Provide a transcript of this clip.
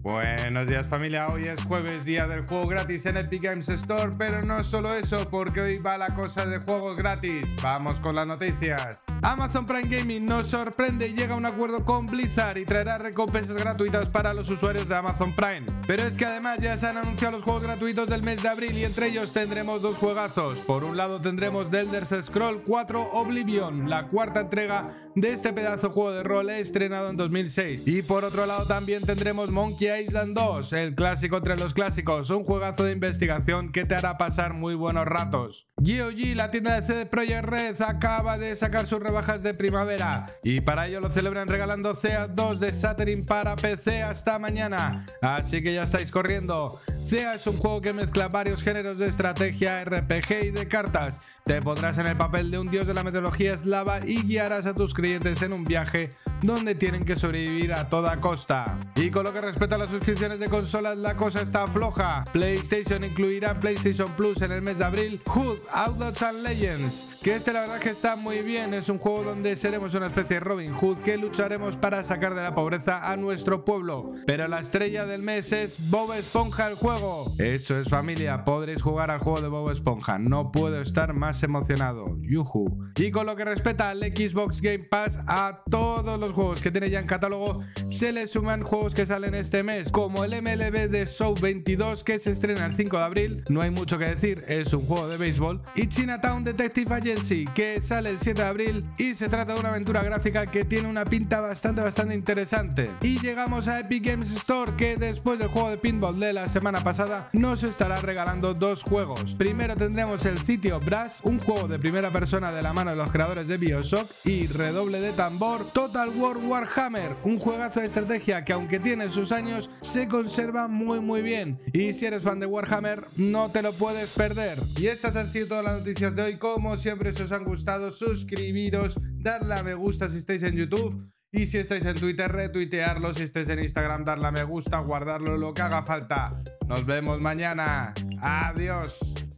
Buenos días familia, hoy es jueves, día del juego gratis en Epic Games Store, pero no solo eso, porque hoy va la cosa de juegos gratis. Vamos con las noticias. Amazon Prime Gaming nos sorprende y llega a un acuerdo con Blizzard y traerá recompensas gratuitas para los usuarios de Amazon Prime. Pero es que además ya se han anunciado los juegos gratuitos del mes de abril y entre ellos tendremos dos juegazos. Por un lado tendremos The Elder Scrolls 4 Oblivion, la cuarta entrega de este pedazo de juego de rol estrenado en 2006. Y por otro lado también tendremos Monkey Island 2, el clásico entre los clásicos, un juegazo de investigación que te hará pasar muy buenos ratos. GOG, la tienda de CD Projekt Red, acaba de sacar sus rebajas de primavera y para ello lo celebran regalando CEA 2 de Saturn para PC hasta mañana, así que ya estáis corriendo. CEA es un juego que mezcla varios géneros de estrategia, RPG y de cartas. Te pondrás en el papel de un dios de la mitología eslava y guiarás a tus clientes en un viaje donde tienen que sobrevivir a toda costa. Y con lo que respecta a las suscripciones de consolas, la cosa está floja. PlayStation incluirá en PlayStation Plus en el mes de abril Hood, Outlaws and Legends, que la verdad que está muy bien. Es un juego donde seremos una especie de Robin Hood que lucharemos para sacar de la pobreza a nuestro pueblo. Pero la estrella del mes es Bob Esponja el juego. Eso es familia, podréis jugar al juego de Bob Esponja. No puedo estar más emocionado. Yuhu. Y con lo que respecta al Xbox Game Pass, a todos los juegos que tiene ya en catálogo se le suman juegos que salen este mes, como el MLB The Show 22 que se estrena el 5 de abril, no hay mucho que decir, es un juego de béisbol, y Chinatown Detective Agency que sale el 7 de abril y se trata de una aventura gráfica que tiene una pinta bastante interesante. Y llegamos a Epic Games Store, que después del juego de pinball de la semana pasada nos estará regalando dos juegos. Primero tendremos el City of Brass, un juego de primera persona de la mano de los creadores de BioShock, y redoble de tambor, Total War Warhammer, un juegazo de estrategia que aunque tiene sus años se conserva muy bien, y si eres fan de Warhammer no te lo puedes perder. Y estas han sido todas las noticias de hoy. Como siempre, si os han gustado, suscribiros, darle a me gusta si estáis en YouTube, y si estáis en Twitter, retuitearlo, si estáis en Instagram, darle a me gusta, guardarlo, lo que haga falta. Nos vemos mañana. Adiós.